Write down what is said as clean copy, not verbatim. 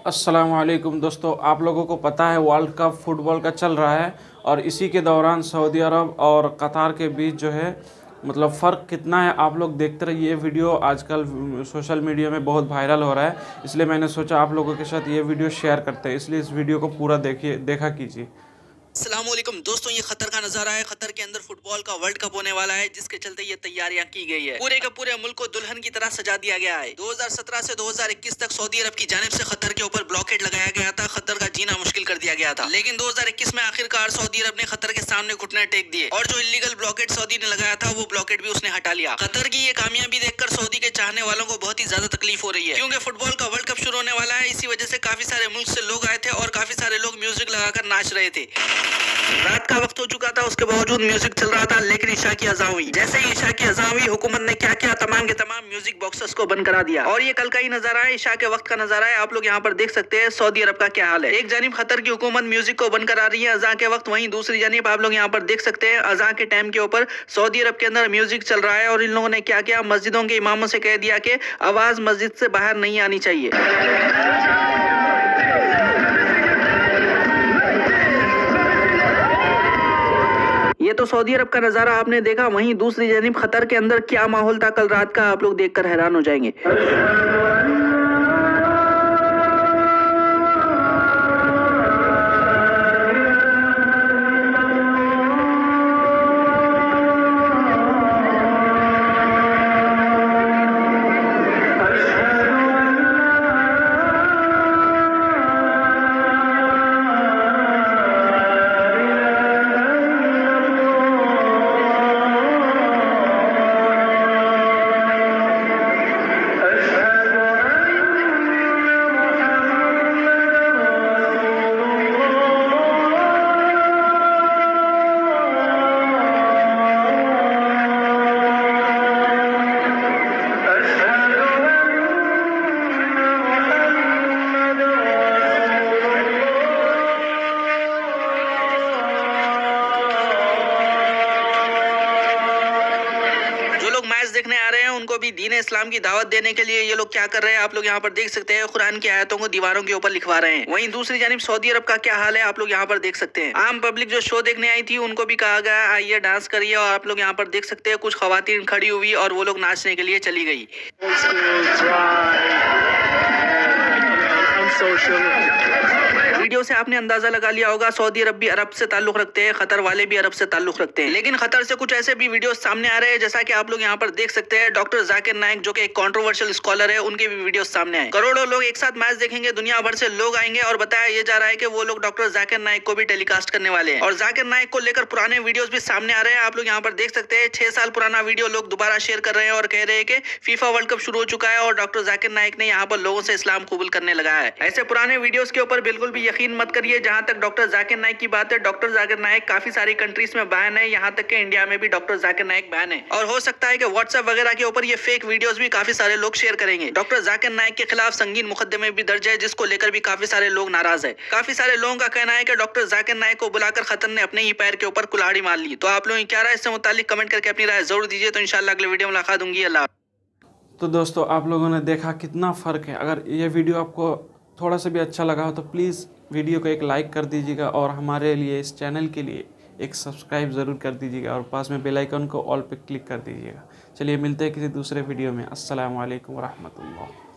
अस्सलामुअलैकुम दोस्तों, आप लोगों को पता है वर्ल्ड कप फुटबॉल का चल रहा है और इसी के दौरान सऊदी अरब और कतार के बीच जो है मतलब फ़र्क कितना है आप लोग देखते रहिए। ये वीडियो आजकल सोशल मीडिया में बहुत वायरल हो रहा है, इसलिए मैंने सोचा आप लोगों के साथ ये वीडियो शेयर करते हैं, इसलिए इस वीडियो को पूरा देखा कीजिए। अस्सलामुअलैकुम दोस्तों, ये खतर का नजारा है। खतर के अंदर फुटबॉल का वर्ल्ड कप होने वाला है, जिसके चलते ये तैयारियां की गई है। पूरे के पूरे मुल्क को दुल्हन की तरह सजा दिया गया है। 2017 से 2021 तक सऊदी अरब की जानिब से खतर के ऊपर ब्लॉकेट लगाया गया था। खतर का जीना मुश्किल कर दिया गया था, लेकिन 2021 में आखिरकार सऊदी अरब ने खतर के सामने घुटने टेक दिए और जो इलीगल ब्लॉकेट सऊदी ने लगाया था वो ब्लॉकेट भी उसने हटा लिया। खतर की ये कामयाबी देखकर सऊदी के चाहने वालों को बहुत ही ज्यादा तकलीफ हो रही है, क्योंकि फुटबॉल का वर्ल्ड कप शुरू होने वाला है। इसी वजह से काफी सारे मुल्क से लोग आए थे और काफी सारे लोग म्यूजिक लगाकर नाच रहे थे। रात का वक्त हो चुका था, उसके बावजूद म्यूजिक चल रहा था, लेकिन ईशा की अज़ान हुई। जैसे ही ईशा की अज़ान हुई, हुकूमत ने क्या किया, तमाम के तमाम म्यूजिक बॉक्सेस को बंद करा दिया। और ये कल का ही नजारा है, ईशा के वक्त का नजारा है। आप लोग यहाँ पर देख सकते हैं सऊदी अरब का क्या हाल है। एक जानिब खतर की हुकूमत म्यूजिक को बंद करा रही है अज़ान के वक्त, वहीं दूसरी जानिब आप लोग यहाँ पर देख सकते हैं अज़ान के टाइम के ऊपर सऊदी अरब के अंदर म्यूजिक चल रहा है। और इन लोगों ने क्या किया, मस्जिदों के इमामों से कह दिया कि आवाज मस्जिद से बाहर नहीं आनी चाहिए। ये तो सऊदी अरब का नजारा आपने देखा, वहीं दूसरी जानिब खतर के अंदर क्या माहौल था कल रात का, आप लोग देखकर हैरान हो जाएंगे। मैच देखने आ रहे हैं उनको भी दीन इस्लाम की दावत देने के लिए ये लोग क्या कर रहे हैं, आप लोग यहाँ पर देख सकते हैं। कुरान की आयतों को दीवारों के ऊपर लिखवा रहे हैं। वहीं दूसरी जानिब सऊदी अरब का क्या हाल है, आप लोग यहाँ पर देख सकते हैं। आम पब्लिक जो शो देखने आई थी उनको भी कहा गया आइए डांस करिए, और आप लोग यहाँ पर देख सकते हैं कुछ खवातीन खड़ी हुई और वो लोग नाचने के लिए चली गई। वीडियो से आपने अंदाजा लगा लिया होगा सऊदी अरब भी अरब से ताल्लुक रखते हैं, खतर वाले भी अरब से ताल्लुक रखते हैं। लेकिन खतर से कुछ ऐसे भी वीडियो सामने आ रहे हैं, जैसा कि आप लोग यहाँ पर देख सकते हैं। डॉक्टर जाकिर नाइक जो कि एक कंट्रोवर्शियल स्कॉलर है, उनके भी वीडियो सामने आए। करोड़ों लोग एक साथ मैच देखेंगे, दुनिया भर से लोग आएंगे और बताया ये जा रहा है कि वो लोग डॉक्टर जाकिर नाइक को भी टेलीकास्ट करने वाले हैं। और जाकिर नाइक को लेकर पुराने वीडियोस भी सामने आ रहे हैं। आप लोग यहाँ पर देख सकते हैं 6 साल पुराना वीडियो लोग दोबारा शेयर कर रहे हैं और कह रहे हैं कि फीफा वर्ल्ड कप शुरू हो चुका है और डॉक्टर जाकिर नाइक ने यहाँ पर लोगों से इस्लाम कबूल करने लगा है। ऐसे पुराने वीडियोस के ऊपर बिल्कुल भी यकीन मत करिए। जहां तक डॉक्टर जाकिर नाइक की बात है, डॉक्टर जाकिर नाइक काफी सारी कंट्रीज में बैन है, यहाँ तक कि इंडिया में भी डॉक्टर जाकिर नाइक बैन है। और हो सकता है कि व्हाट्सएप वगैरह के ऊपर ये फेक वीडियोस भी काफी सारे लोग शेयर करेंगे। डॉक्टर जाकिर नाइक के खिलाफ संगीन मुकदमे भी दर्ज है, जिसको लेकर भी काफी सारे लोग नाराज है। काफी सारे लोगों का कहना है कि डॉक्टर जाकिर नाइक को बुलाकर खतर ने अपने ही पैर के ऊपर कुल्हाड़ी मार ली। तो आप लोग क्या राय इससे मुतालिक कमेंट करके अपनी राय जरूर दीजिए। तो इंशाल्लाह अगले वीडियो में मुलाकात होंगी। अल्लाह। तो दोस्तों आप लोगों ने देखा कितना फ़र्क है। अगर ये वीडियो आपको थोड़ा सा भी अच्छा लगा हो तो प्लीज़ वीडियो को एक लाइक कर दीजिएगा और हमारे लिए इस चैनल के लिए एक सब्सक्राइब ज़रूर कर दीजिएगा और पास में बेल आइकन को ऑल पे क्लिक कर दीजिएगा। चलिए मिलते हैं किसी दूसरे वीडियो में। अस्सलामु अलैकुम व रहमतुल्लाह।